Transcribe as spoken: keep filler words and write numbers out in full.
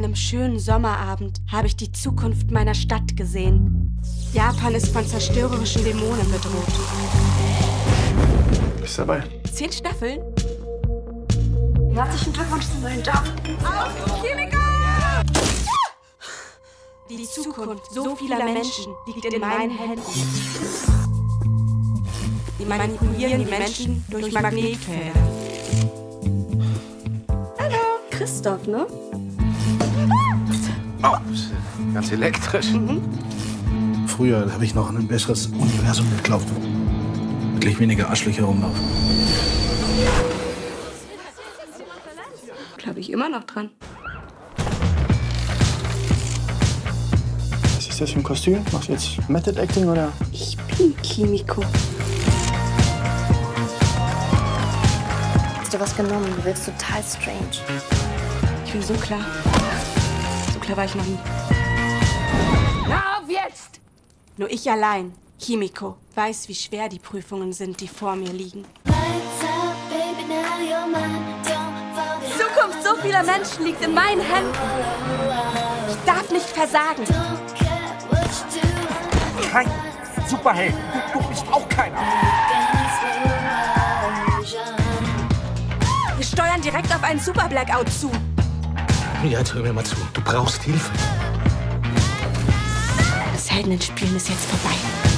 einem schönen Sommerabend habe ich die Zukunft meiner Stadt gesehen. Japan ist von zerstörerischen Dämonen bedroht. Bist du dabei? Zehn Staffeln? Herzlichen Glückwunsch zum neuen Job. Auf Chemiker! Die Zukunft so vieler Menschen liegt in meinen Händen. Die manipulieren die Menschen durch Magnetfelder. Hallo. Christoph, ne? Oh, ganz elektrisch. Mhm. Früher habe ich noch an ein besseres Universum geglaubt, wo wirklich weniger Arschlöcher rumlaufen. Glaube ich immer noch dran. Was ist das für ein Kostüm? Machst du jetzt Method Acting oder? Ich bin Kimiko. Hast du was genommen? Du wirkst total strange. Ich bin so klar. So klar war ich noch nie. Na auf jetzt! Nur ich allein, Kimiko, weiß, wie schwer die Prüfungen sind, die vor mir liegen. Die Zukunft so vieler Menschen liegt in meinen Händen. Ich darf nicht versagen. Kein Superheld. Du, du bist auch keiner. Wir steuern direkt auf einen Super-Blackout zu. Jetzt hör mir mal zu. Du brauchst Hilfe. Das Heldenspielen ist jetzt vorbei.